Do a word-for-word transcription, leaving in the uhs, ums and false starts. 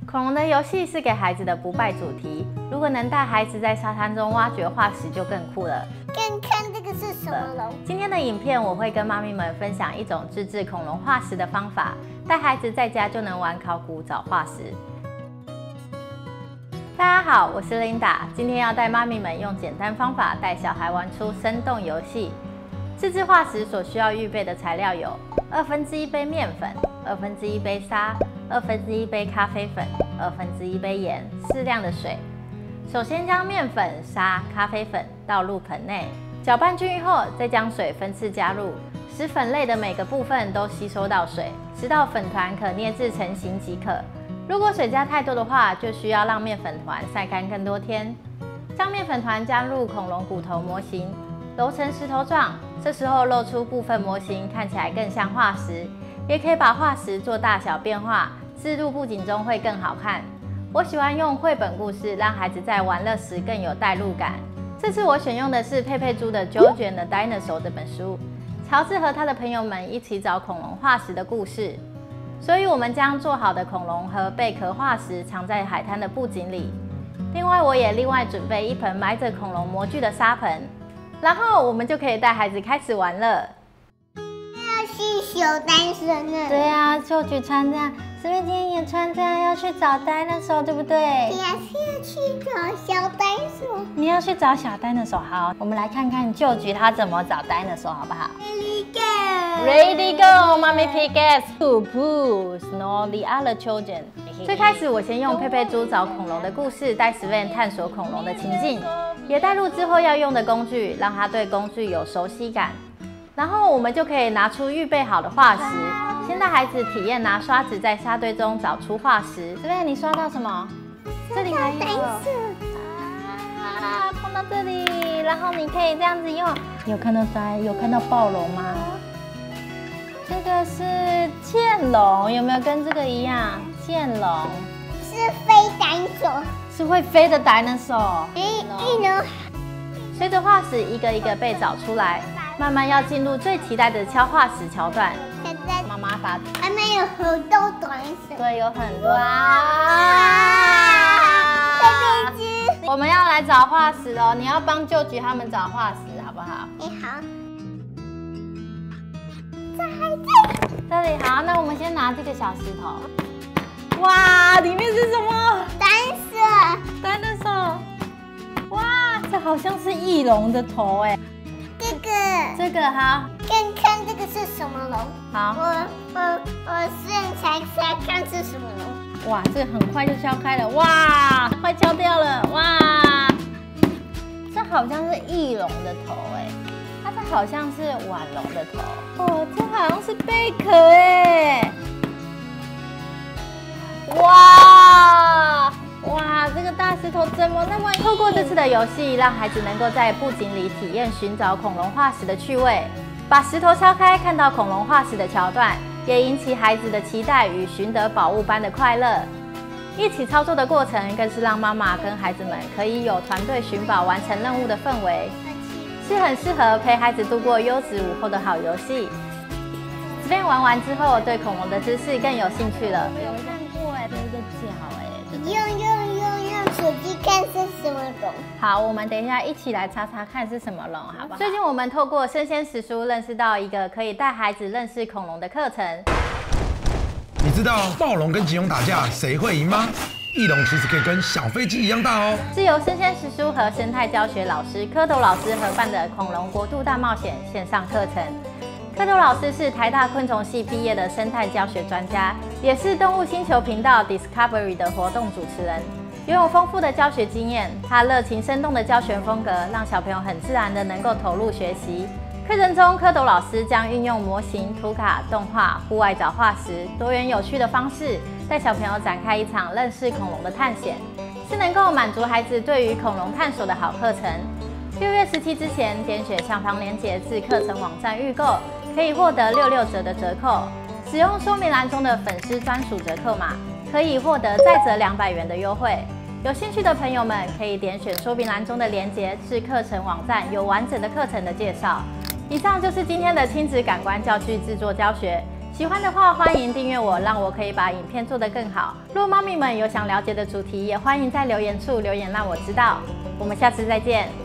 恐龙的游戏是给孩子的不败主题，如果能带孩子在沙滩中挖掘化石，就更酷了。 看看这个是什么龙？ 今天的影片我会跟妈咪们分享一种自制恐龙化石的方法，带孩子在家就能玩考古找化石。大家好，我是 Linda， 今天要带妈咪们用简单方法带小孩玩出生动游戏。自制化石所需要预备的材料有二分之一杯面粉、二分之一杯沙、二分之一杯咖啡粉、二分之一杯盐、适量的水。首先将面粉、沙、咖啡粉倒入盆内，搅拌均匀后，再将水分次加入，使粉类的每个部分都吸收到水，直到粉团可捏制成型即可。如果水加太多的话，就需要让面粉团晒干更多天。将面粉团加入恐龙骨头模型，揉成石头状，这时候露出部分模型，看起来更像化石。也可以把化石做大小变化，置入布景中会更好看。我喜欢用绘本故事，让孩子在玩乐时更有代入感。这次我选用的是佩佩猪的《George and the Dinosaur》这本书，乔治和他的朋友们一起找恐龙化石的故事。所以我们将做好的恐龙和贝壳化石藏在海滩的布景里。另外，我也另外准备一盆埋着恐龙模具的沙盆，然后我们就可以带孩子开始玩了。 去小单身呢？ 对啊，就举穿这样，师妹今天也穿这样，要去找 dinosaur， 对不对？ 对呀，是要去找小dinosaur。 你要去找小 dinosaur， 好，我们来看看就举他怎么找 dinosaur， 好不好 ？Ready go！ Ready go， Mommy Piglet， Pooh Pooh，Snow the other children。最开始我先用佩佩猪找恐龙的故事，带 Sven 探索恐龙的情境，也带入之后要用的工具，让他对工具有熟悉感。然后我们就可以拿出预备好的化石，先带孩子体验拿刷子在沙堆中找出化石。这边你刷到什么？这里还有啊，碰到这里，然后你可以这样子用。有看到呆？有看到暴龙吗？这个是剑龙，有没有跟这个一样？剑龙是飞dinosaur， 是会飞的 dinosaur。 哎哎呢！ 随着化石一个一个被找出来。慢慢要进入最期待的敲化石桥段。 现在妈妈把还没有很多短手， 对，有很多啊！ 佩佩猪， 我们要来找化石哦，你要帮舅菊他们找化石，好不好？ 你好。在这里好，那我们先拿这个小石头。哇，里面是什么 ？dinosaur。 dinosaur。哇，这好像是翼龙的头哎。 这个这个好， 看看这个是什么龙？ 好， 我我我现在才看是什么龙。 哇，这个很快就敲开了，哇，快敲掉了，哇，这好像是翼龙的头哎，它这好像是腕龙的头，哦，这好像是贝壳哎，哇。哇，这个大石头怎么那么硬？透过这次的游戏，让孩子能够在布景里体验寻找恐龙化石的趣味。把石头敲开，看到恐龙化石的桥段，也引起孩子的期待与寻得宝物般的快乐。一起操作的过程，更是让妈妈跟孩子们可以有团队寻宝、完成任务的氛围，是很适合陪孩子度过优质午后的好游戏。这边玩完之后，对恐龙的知识更有兴趣了。有看过哎，这个脚哎。 用用用用手机看是什么龙？ 好，我们等一下一起来查查看是什么龙，好不好？最近我们透过生鲜时书认识到一个可以带孩子认识恐龙的课程。 你知道暴龙跟棘龙打架谁会赢吗？翼龙其实可以跟小飞机一样大哦。 是由生鲜时书和生态教学老师蝌蚪老师合办的恐龙国度大冒险线上课程。蝌蚪老师是台大昆虫系毕业的生态教学专家，也是动物星球频道 Discovery 的活动主持人，拥有丰富的教学经验。他热情生动的教学风格，让小朋友很自然的能够投入学习。课程中，蝌蚪老师将运用模型、图卡、动画、户外找化石多元有趣的方式，带小朋友展开一场认识恐龙的探险，是能够满足孩子对于恐龙探索的好课程。六月十七之前，点选下方链接至课程网站预购，可以获得六六折的折扣。使用说明栏中的粉丝专属折扣码，可以获得再折两百元的优惠。有兴趣的朋友们可以点选说明栏中的链接至课程网站，有完整的课程的介绍。以上就是今天的亲子感官教具制作教学。 喜欢的话，欢迎订阅我，让我可以把影片做得更好。若猫咪们有想了解的主题，也欢迎在留言处留言让我知道。我们下次再见。